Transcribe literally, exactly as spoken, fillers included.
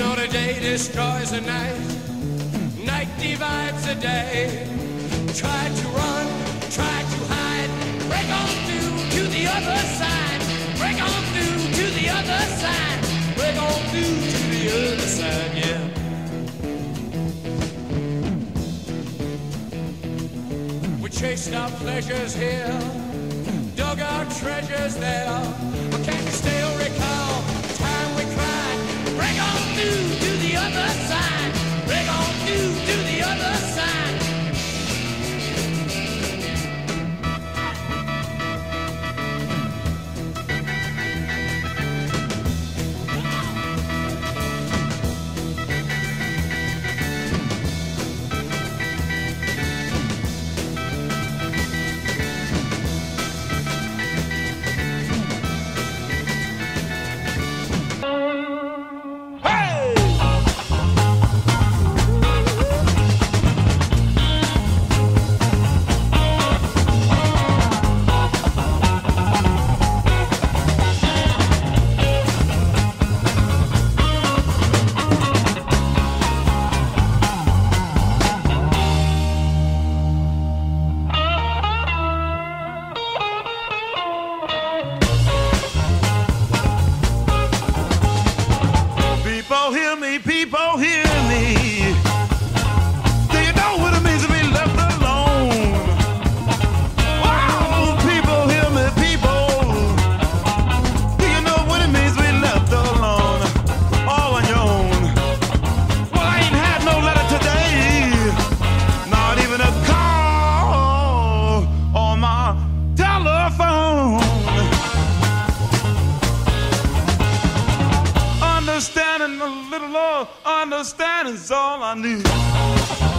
know the day destroys the night, night divides the day. Try to run, try to hide, break on through to the other side, break on through to the other side, break on through to the other side, yeah. We chased our pleasures here, dug our treasures there, but can you still recall the time we cried? Break on through to the other side, break on through to the other side. People hear me, people hear me. Do you know what it means to be left alone? Wow, people hear me, people. Do you know what it means to be left alone? All on your own. Well, I ain't had no letter today, not even a call on my telephone. Understanding a little love, understanding's all I need.